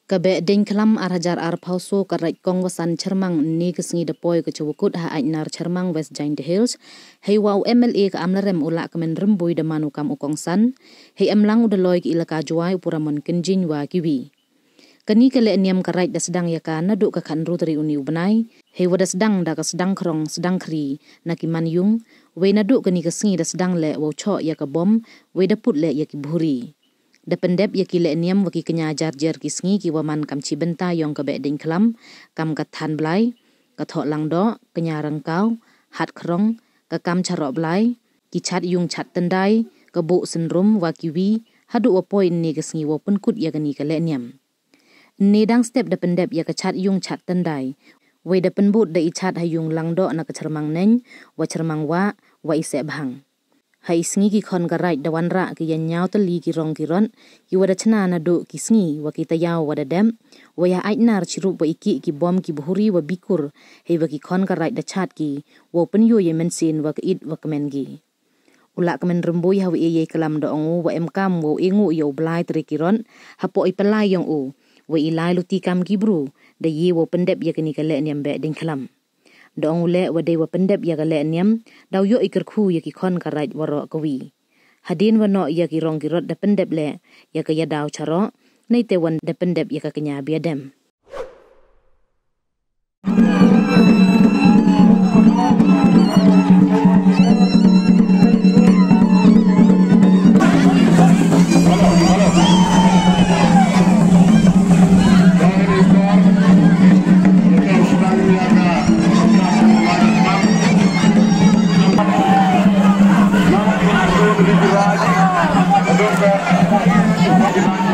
Kabe ding kelam arajar pauso karai kong wasan cermang ni kesengi depoy ke cewukut ha ainar cermang West Giant Hills. Hei wau MLA ke amlarem ulak kemen rembui de manukam ukongsan. Hei amlang udeloy ke ilaka juai upuramon kenjin wa kiwi. Kani kele niam karai da sedang yaka naduk ke kan ruteri uni ubenai. Hei wada sedang da ke sedang kerong sedang keri nakiman yung. Wei naduk kani kesengi da sedang le wau cok yaka bom. Wei daput le yaki buhuri. Dependep ya kile niam waki kenya jar kisngi ki waman kam cibenta yong ke beding kelam kam kathan blai kathok langdo kenya rengkau hat krong ke kam charok blai ki chat yung chat tendai ke bu senrum wakiwi hadu wapoi ni kisngi wapun kut ya gani kele niam ni dang step dependep ya ke chat yung chat tendai we depen but da i chat hayung langdo na ke cermang neng wa cermang wa ise bhang. Hai sngi ki khon garai dawan ra ki yan nyau tali ki rong ki ron ki wada chana na do ki sngi wa ki tayaw wada dem wa ya aitnar chirup wa iki ki bom ki buhuri wa bikur hei wa ki khon garai da chat ki wa pen yo ye mensin wa ki it wa kemen gi ulak kemen rembui hawi ye kelam do ongu wa emkam wa ingu yo blai tri ki ron hapo i pelai yong u wa ilai luti kam ki bru da ye wa pendep ye kini kale niam be ding kelam dong ule wadai wa pendep ya gale niam daw yo ikir khu ya ki khon karai waro kawi hadin wano ya ki rong ki rot da pendep le ya ka ya daw charo nei te wan da pendep ya ka kenya biadem Thank you.